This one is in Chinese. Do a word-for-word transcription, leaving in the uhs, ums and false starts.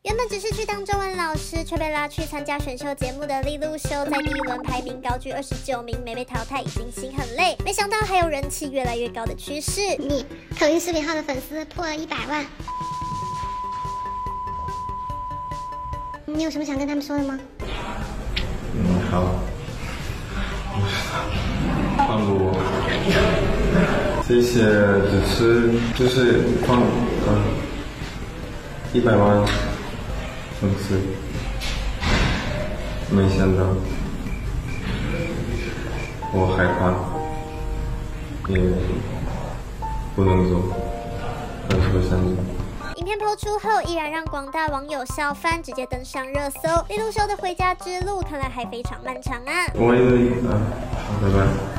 原本只是去当中文老师，却被拉去参加选秀节目的利路修，在第一轮排名高居二十九名，没被淘汰已经心很累，没想到还有人气越来越高的趋势。 你腾讯视频号的粉丝破了一百万，你有什么想跟他们说的吗？ 嗯，好。放过我，谢谢支持，就是放嗯一百万粉丝，没想到我害怕，也不能做，但是我相信。 影片播出后，依然让广大网友笑翻，直接登上热搜。利路修的回家之路看来还非常漫长啊！ 我以为啊，好，拜拜。